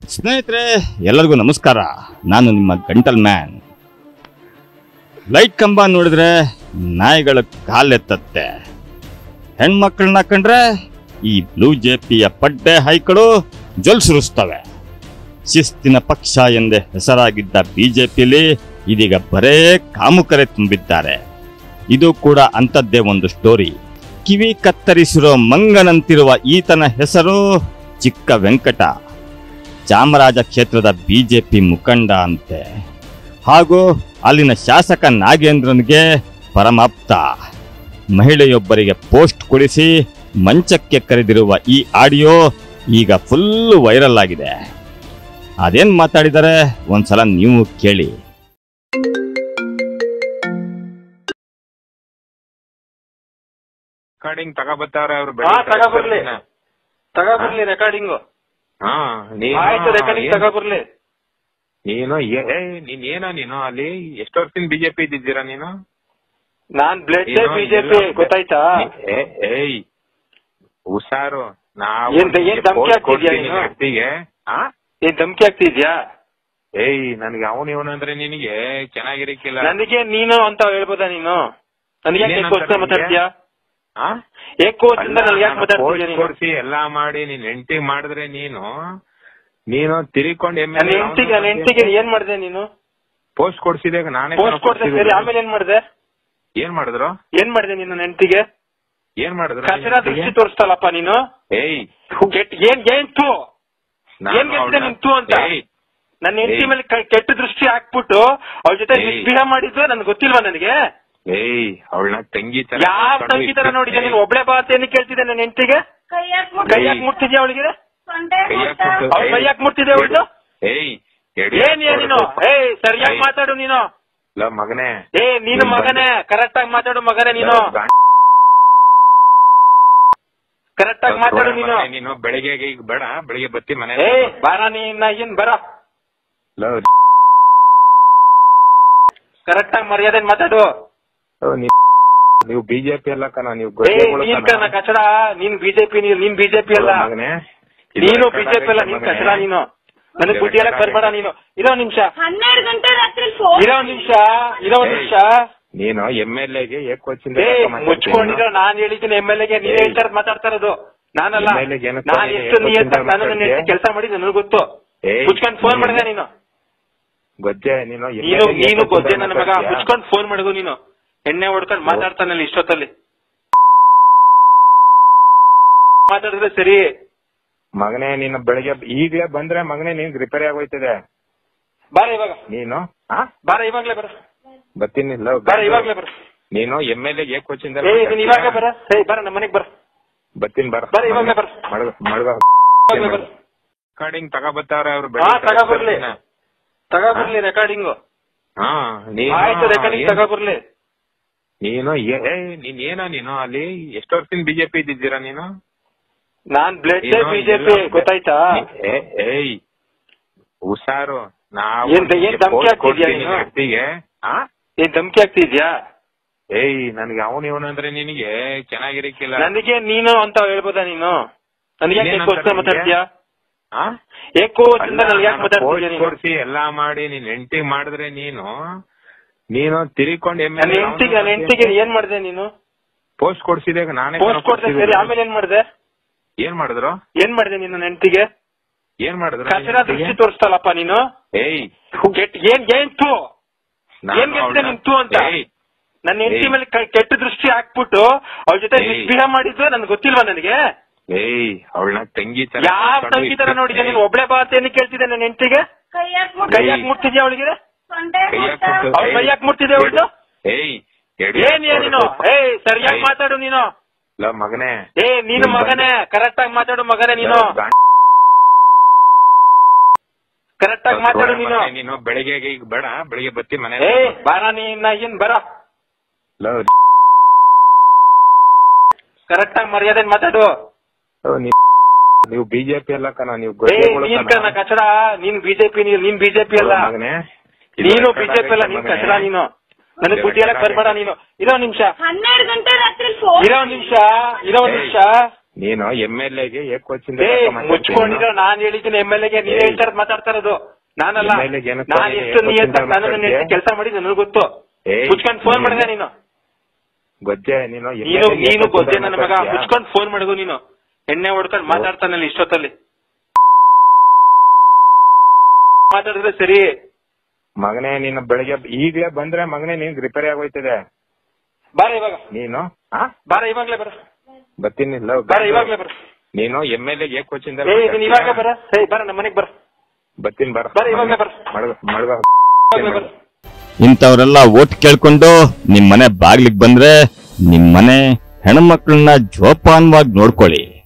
ಸ್ನೇಹಿತರೆ ಎಲ್ಲರಿಗೂ ನಮಸ್ಕಾರ. ನಾನು ನಿಮ್ಮ ಗಂಟಲ್ ಮ್ಯಾನ್. ಲೈಟ್ ಕಂಬ ನೋಡಿದ್ರೆ ನಾಯಿಗಳ ಕಾಲೆತ್ತತ್ತೆ, ಹೆಣ್ಮಕ್ಳನ್ನ ಕಂಡ್ರೆ ಈ ಬ್ಲೂ ಜೆಪಿಯ ಪಡ್ಡೆ ಹೈಕಳು ಜೊಲ್ಸುರಿಸ್ತವೆ. ಶಿಸ್ತಿನ ಪಕ್ಷ ಎಂದೇ ಹೆಸರಾಗಿದ್ದ ಬಿಜೆಪಿಲಿ ಇದೀಗ ಬರೇ ಕಾಮುಕರೆ ತುಂಬಿದ್ದಾರೆ. ಇದು ಕೂಡ ಅಂಥದ್ದೇ ಒಂದು ಸ್ಟೋರಿ. ಕಿವಿ ಕತ್ತರಿಸಿರೋ ಮಂಗನಂತಿರುವ ಈತನ ಹೆಸರು ಚಿಕ್ಕ ವೆಂಕಟ. ಚಾಮರಾಜ ಕ್ಷೇತ್ರದ ಬಿಜೆಪಿ ಮುಖಂಡ ಅಂತೆ, ಹಾಗೂ ಅಲ್ಲಿನ ಶಾಸಕ ನಾಗೇಂದ್ರನ್ಗೆ ಪರಮಾಪ್ತ. ಮಹಿಳೆಯೊಬ್ಬರಿಗೆ ಪೋಸ್ಟ್ ಕೊಡಿಸಿ ಮಂಚಕ್ಕೆ ಕರೆದಿರುವ ಈ ಆಡಿಯೋ ಈಗ ಫುಲ್ ವೈರಲ್ ಆಗಿದೆ. ಅದೇನ್ ಮಾತಾಡಿದರೆ ಒಂದ್ಸಲ ನೀವು ಕೇಳಿ. ರೆಕಾರ್ಡಿಂಗ್ ತಗೋಬರ್ತಾರೆ ಅವ್ರು. ತಗೋಬರ್ಲಿ ರೆಕಾರ್ಡಿಂಗ್. ತಗೋಬರ್ಲಿ. ನೀನು ನೀನು ಅಲ್ಲಿ ಎಷ್ಟು ವರ್ಷದಿಂದ ಬಿಜೆಪಿ ಇದ್ದಿದ್ದೀರಾ ನೀನು? ನಾನ್ ಬ್ಲಡ್ ಬಿಜೆಪಿ ಗೊತ್ತಾಯ್ತಾ? ಏಯ್ ಹುಷಾರು. ಏನ್ ಧಮಕಿ ಆಗ್ತಿದ್ಯಾ ಏನ್ ಧಮಕಿ ಆಗ್ತಿದ್ಯಾ? ಏಯ್ ನನ್ಗೆ ಅವನು ಇವನು ಅಂದ್ರೆ ನಿನಗೆ ಚೆನ್ನಾಗಿರಕ್ಕಿಲ್ಲ. ನನಗೆ ನೀನು ಅಂತ ಹೇಳ್ಬೋದಾ ನೀನು? ನನಗೆ ಮಾತಾಡ್ತೀಯಾ? ಕೊಡ್ಸಿ ಎಲ್ಲಾ ಮಾಡಿ ನೀನ್ ಹೆಂಡತಿ ಮಾಡಿದ್ರೆ ನೀನು ತಿರ್ಕೊಂಡು ಹೆಂಡತಿಗೆ ಏನ್ ಮಾಡಿದೆ ನೀನು? ಪೋಸ್ಟ್ ಕೊಡ್ಸಿದೆ ನಾನೇ. ಪೋಸ್ಟ್ ಕೊಡ್ದೆ ಸರಿ, ಆಮೇಲೆ ಏನ್ ಮಾಡಿದೆ? ಏನ್ ಮಾಡಿದ್ರು? ಏನ್ ಮಾಡಿದೆ ನೀನು ಹೆಂಡತಿಗೆ? ಏನ್ ಮಾಡಿದ್ರು? ಕಚರ ದೃಷ್ಟಿ ತೋರಿಸ್ತಲ್ಲಪ್ಪ ನೀನು. ಏಯ್ ಏನ್ ನಿನ್ ತೂ ಅಂತ ನನ್ನ ಹೆಂಡತಿ ಮೇಲೆ ಕೆಟ್ಟ ದೃಷ್ಟಿ ಹಾಕ್ಬಿಟ್ಟು ಅವ್ರ ಜೊತೆ ನಿಸ್ಬಿಹ ಮಾಡಿದ್ದು ನನ್ಗೆ ಗೊತ್ತಿಲ್ವಾ ನನಗೆ? ಏಯ್ ಅವಳನ್ನ ತಂಗಿ ತರ. ಯಾವ ತಂಗಿ ತರ ನೋಡಿದ್ಯಾ ನೀನು? ಒಬ್ಳೆ ಬಾತ್ ಏನು ಕೇಳ್ತಿದ್ದೆ ನನ್ನ ಹೆಂಡತಿಗೆ? ಕೈಯಾಕ್ ಮುಟ್ತಿದ್ಯಾ ಅವಳಿಗೆ? ಕೈಯಾಕ್ ಮುಟ್ತಿದ್ದೆ ಅವಳು? ಏಯ್ ಏನ್ ನೀನು? ಏಯ್ ಸರಿಯಾಗಿ ಮಾತಾಡು ನೀನು. ಮಗನೇ. ನೀನು ಮಗನೇ, ಕರೆಕ್ಟ್ ಆಗಿ ಮಾತಾಡು ಮಗನೇ ನೀನು. ಕರೆಕ್ಟ್ ಆಗಿ ಮಾತಾಡು ನೀನು. ಬೆಳಿಗ್ಗೆ ಈಗ ಬೇಡ, ಬೆಳಿಗ್ಗೆ ಬತ್ತಿ ಮನೆ. ಬಾರ ನೀನ್ ಏನ್ ಬರ. ಕರೆಕ್ಟ್ ಆಗಿ ಮರ್ಯಾದೆ ಮಾತಾಡು. ನೀವು ಬಿಜೆಪಿ ಅಲ್ಲ ಕಣ, ನೀವು ಕಚಡ. ನೀನ್ ಬಿಜೆಪಿ ಅಲ್ಲ, ನೀನು ಬಿಜೆಪಿ ಅಲ್ಲ, ನೀನ್ ಕಚಡ ನೀನು. ನನಗ್ ಬುದ್ಧಿ ಎಲ್ಲ ಬರ್ಬೇಡ ನೀನು. ಇರೋ ನಿಮಿಷ, ಇರೋ ನಿಮಿಷ. ನೀನು MLA ಮುಚ್ಕೊಂಡಿರೋ ನಾನ್ ಹೇಳಿದ್ದೀನಿ. MLA ನೀನ್ ಹೇಳ್ತಾರ ಮಾತಾಡ್ತಾ ಇರೋದು ನಾನಲ್ಲ. ನಾನ್ ಎಷ್ಟು ನಾನು ಕೆಲಸ ಮಾಡಿ ನನಗೆ ಗೊತ್ತು. ಮುಚ್ಕೊಂಡ್ ಫೋನ್ ಮಾಡಿದೆ ನೀನು. ಗೊಜ್ಜೆ ನೀನು ಗೊಜ್ಜೆ ನನ್ನ ಮಗ. ಮುಚ್ಕೊಂಡ್ ಫೋನ್ ಮಾಡಿದ್ರು ನೀನು. ಎಣ್ಣೆ ಹೊಡ್ಕೊಂಡ್ ಮಾತಾಡ್ತಾನಲ್ಲ ಇಷ್ಟೊತ್ತಲ್ಲಿ. ಮಾತಾಡಿದ್ರೆ ಸರಿ ಮಗನೇ. ನೀನು ಬೆಳಿಗ್ಗೆ ಈಗಲೇ ಬಂದ್ರೆ ಮಗನೇ ನೀನ್ ರಿಪೇರಿ ಆಗೋಯ್ತದೆ. ಬಾರ ಇವಾಗ ನೀನು. ಬಾರ ಇವಾಗ್ಲೇ ಬರ. ಬರ್ತೀನಿ. ಬಾರ ಇವಾಗ್ಲೇ ಬರ. ನೀನು MLA ಕೋಚಿಂದ ಇವಾಗ ಬರ. ಬರ ನಮ್ಮ ಮನೆಗ್ ಬರ. ಬರ್ತೀನಿ. ಬರ ಇವಾಗ್ಲೇ ಬರ. ರೆಕಾರ್ಡಿಂಗ್ ತಗೋಬರ್ತಾರೆ ಅವ್ರು. ತಗೋಬರ್ಲಿ ರೆಕಾರ್ಡಿಂಗ್. ರೆಕಾರ್ಡಿಂಗ್ ತಗೋಬರ್ಲಿ. ನೀನು ನೀನು ಅಲ್ಲಿ ಎಷ್ಟು ವರ್ಷದಿಂದ ಬಿಜೆಪಿ ಇದ್ದಿದ್ದೀರಾ ನೀನು? ನಾನ್ ಬ್ಲಡ್ ಬಿಜೆಪಿ ಗೊತ್ತಾಯ್ತಾ? ಏಯ್ ಹುಷಾರು. ಏನ್ ಧಮಕಿ ಆಗ್ತಿದ್ಯಾ? ಏನ್ ಧಮಕಿ ಆಗ್ತಿದ್ಯಾ? ಏಯ್ ನನ್ಗೆ ಅವನು ಇವನು ಅಂದ್ರೆ ನಿನಗೆ ಚೆನ್ನಾಗಿರಕ್ಕಿಲ್ಲ. ನನಗೆ ನೀನು ಅಂತ ಹೇಳ್ಬೋದಾ ನೀನು? ನನಗೆ ಮಾತಾಡ್ತೀಯಾ? ಕೊಡ್ಸಿ ಎಲ್ಲಾ ಮಾಡಿ ನೀನ್ ಹೆಂಡತಿ ಮಾಡಿದ್ರೆ ನೀನು ತಿರ್ಕೊಂಡು ಹೆಂಡತಿಗೆ ಏನ್ ಮಾಡಿದೆ ನೀನು? ಪೋಸ್ಟ್ ಕೊಡ್ಸಿದೆ ನಾನೇ. ಪೋಸ್ಟ್ ಕೊಡ್ದೆ ಸರಿ, ಆಮೇಲೆ ಏನ್ ಮಾಡಿದೆ? ಏನ್ ಮಾಡಿದ್ರು? ಏನ್ ಮಾಡಿದೆ ನೀನು ಹೆಂಡತಿಗೆ? ಏನ್ ಮಾಡಿದ್ರು? ಕಚರ ದೃಷ್ಟಿ ತೋರಿಸ್ತಲ್ಲಪ್ಪ ನೀನು. ಏಯ್ ಏನ್ ತೂ ನಿನ್ ತೂ ಅಂತ ನನ್ನ ಹೆಂಡತಿ ಮೇಲೆ ಕೆಟ್ಟ ದೃಷ್ಟಿ ಹಾಕ್ಬಿಟ್ಟು ಅವ್ರ ಜೊತೆ ನಿಸ್ಬಿಹ ಮಾಡಿದ್ದು ನನ್ಗೆ ಗೊತ್ತಿಲ್ವಾ ನನಗೆ? ಏಯ್ ಅವಳನ್ನ ತಂಗಿ ತರ. ಯಾವ ತಂಗಿ ತರ ನೋಡಿದ್ಯಾ ನೀನು? ಒಬ್ಳೆ ಬಾತ್ ಏನು ಕೇಳ್ತಿದ್ದೆ ನನ್ನ ಹೆಂಡತಿಗೆ? ಕೈಯಾಕ್ ಮುಟ್ತಿದ್ಯಾ ಅವಳಿಗೆ? ಕೈಯಾಕ್ ಮುಟ್ತಿದ್ದೆ ಅವಳು? ಏಯ್ ನೀನು? ಸರಿಯಾಗಿ ಮಾತಾಡು ನೀನು. ಮಗನೇ. ನೀನು ಮಗನೇ, ಕರೆಕ್ಟ್ ಆಗಿ ಮಾತಾಡು ಮಗನೇ ನೀನು. ಕರೆಕ್ಟ್ ಆಗಿ ಮಾತಾಡು ನೀನು. ಬೆಳಿಗ್ಗೆ ಈಗ ಬೇಡ, ಬೆಳಿಗ್ಗೆ ಬತ್ತಿ ಮನೆ. ಬಾರ ನೀನ್ ಏನ್ ಬರ. ಕರೆಕ್ಟ್ ಆಗಿ ಮರ್ಯಾದೆ ಮಾತಾಡು. ನೀವು ಬಿಜೆಪಿ ಅಲ್ಲ ಕಣ, ನೀವು ಕಚಡ. ನೀನ್ ಬಿಜೆಪಿ ಅಲ್ಲ, ನೀನು ಬಿಜೆಪಿ ಅಲ್ಲ, ನೀನ್ ಕಚಡ ನೀನು. ನನಗ್ ಬುದ್ಧಿ ಎಲ್ಲ ಬರ್ಬೇಡ ನೀನು. ಇರೋ ನಿಮಿಷ, ಇರೋ ನಿಮಿಷ. ನೀನು MLA ಗೆ ಏಕೋಚಿಂದ ಮುಚ್ಕೊಂಡಿರೋ ನಾನ್ ಹೇಳಿದ್ದೀನಿ MLA ಗೆ ನೀವ್ ಹೇಳ್ತಾರ ಮಾತಾಡ್ತಾ ಇರೋದು ನಾನಲ್ಲ. ನಾನ್ ಎಷ್ಟು ನನ್ನನ್ನು ಕೆಲಸ ಮಾಡಿ ನನಗೆ ಗೊತ್ತು. ಮುಚ್ಕೊಂಡ್ ಫೋನ್ ಮಾಡಿದೆ ನೀನು ಗೊಜ್ಜೆ ನೀನು ಗೊಜ್ಜೆ ನನ್ನ ಮಗ. ಮುಚ್ಕೊಂಡ್ ಫೋನ್ ಮಾಡಿದ್ರು ನೀನು ಎಣ್ಣೆ ಹೊಡ್ಕೊಂಡ್ ಮಾತಾಡ್ತಾನಲ್ಲ ಇಷ್ಟೊತ್ತಲ್ಲಿ ಮಾತಾಡಿದ್ರೆ ಸರಿ. ಮಗನೇ ನೀನು ಬೆಳಿಗ್ಗೆ ಈಗಲೇ ಬಂದ್ರೆ ಮಗನೇ ನೀನ್ ರಿಪೇರಿ ಆಗೋಯ್ತದೆ. ಬಾರ ಇವಾಗ ನೀನು ಬಾರ ಇವಾಗ್ಲೇ ಬರ ಬರ್ತೀನಿ. ಬಾರ ಇವಾಗ್ಲೇ ಬರ ನೀನು MLA ಗೆ ಕೋಚಿಂದ ಇವಾಗ ಬರ. ಬರ ನಮ್ಮ ಮನೆಗ್ ಬರ. ಬರ್ತೀನಿ ಬರ. ಬರ ಇವಾಗ್ಲೇ ಬರ. ಮಡ್ಗ ಇಂಥವ್ರೆಲ್ಲ ಓಟ್ ಕೇಳ್ಕೊಂಡು ನಿಮ್ ಮನೆ ಬಾಗ್ಲಿಗ್ ಬಂದ್ರೆ ನಿಮ್ ಮನೆ ಹೆಣ್ಮಕ್ಳನ್ನ ಜೋಪಾನವಾಗಿ ನೋಡ್ಕೊಳ್ಳಿ.